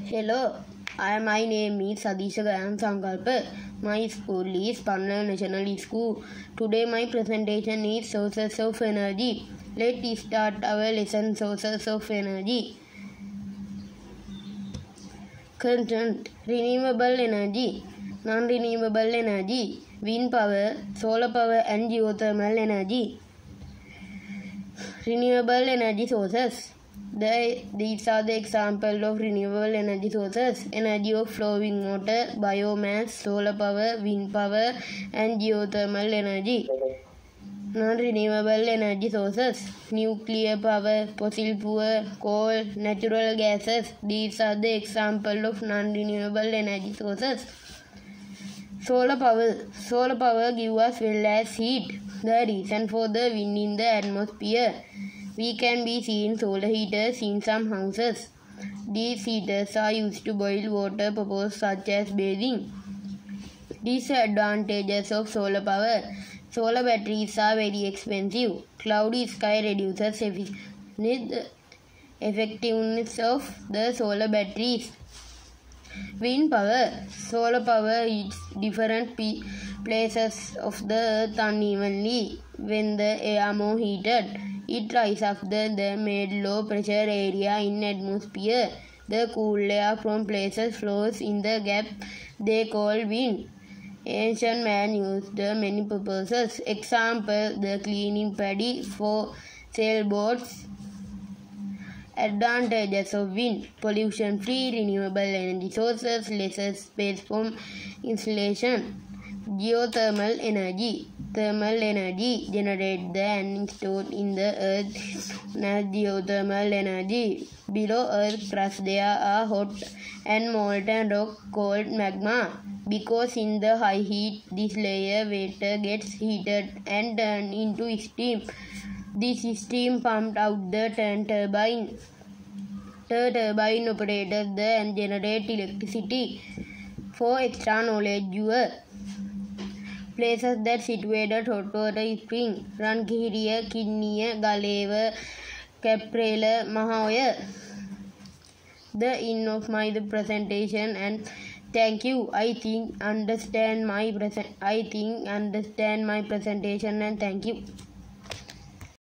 Hello, my name is Sadisha Sankalpa. My school is Panna National School. Today my presentation is sources of energy. Let's start our lesson sources of energy. Content: renewable energy, non-renewable energy, wind power, solar power and geothermal energy. Renewable energy sources. These are the examples of renewable energy sources: energy of flowing water, biomass, solar power, wind power and geothermal energy. Non-renewable energy sources: nuclear power, fossil fuel, coal, natural gases. These are the examples of non-renewable energy sources. Solar power. Solar power gives us well as heat. The reason for the wind in the atmosphere. We can be seen solar heaters in some houses. These heaters are used to boil water purposes such as bathing. Disadvantages of solar power. Solar batteries are very expensive. Cloudy sky reduces the effectiveness of the solar batteries. Wind power. Solar power hits different places of the earth unevenly. When the air more heated, it rises up the made low pressure area in atmosphere. The cool air from places flows in the gap they call wind. Ancient man used many purposes. Example: the cleaning paddy for sailboats. Advantages of wind: pollution-free, renewable energy sources, lesser space for installation. Geothermal energy. Thermal energy generated and stored in the earth as geothermal energy. Below earth crust there are hot and molten rock called magma. Because in the high heat this layer water gets heated and turned into steam. This steam pumped out the turbine. The turbine operates and generates electricity. For extra knowledge, viewer. Places that situated hot water spring: Rankiriya, Kinniya, Galeva, Caprela, Mahoya. The end of my presentation, and thank you. I think understand my presentation, and thank you.